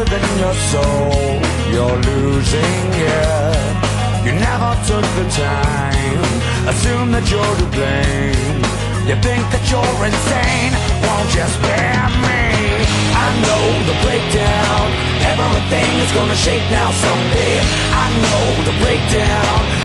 within your soul, you're losing it. You never took the time, assume that you're to blame. You think that you're insane, won't you spare me? I know the breakdown, everything is gonna shake now someday. I know the breakdown.